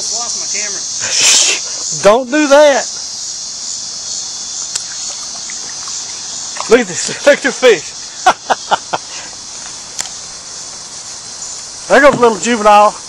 lost my camera. Don't do that. Look at this. Look at the fish. There goes a little juvenile.